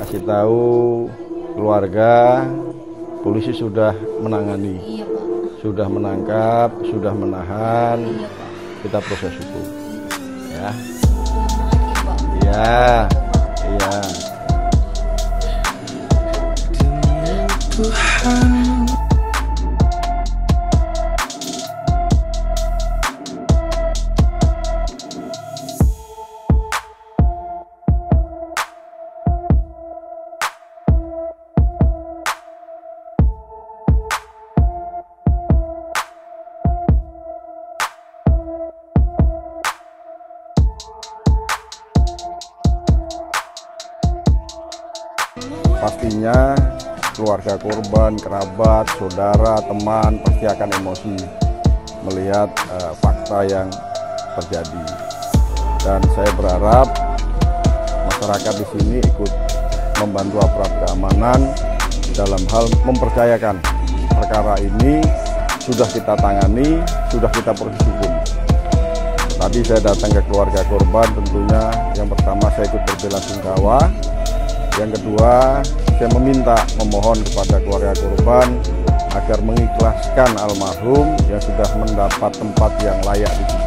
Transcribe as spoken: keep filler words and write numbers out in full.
kasih tahu keluarga, polisi sudah menangani, Iya, Pak. sudah menangkap, sudah menahan, Iya, Pak. kita proses hukum. Ya, Terima kasih, Pak. iya, iya. Tuhan. Pastinya keluarga korban, kerabat, saudara, teman pasti akan emosi melihat uh, fakta yang terjadi. Dan saya berharap masyarakat di sini ikut membantu aparat keamanan dalam hal mempercayakan perkara ini sudah kita tangani, sudah kita proses hukum. Tadi saya datang ke keluarga korban, tentunya yang pertama saya ikut berbelasungkawa. Yang kedua, saya meminta, memohon kepada keluarga korban agar mengikhlaskan almarhum yang sudah mendapat tempat yang layak di sini.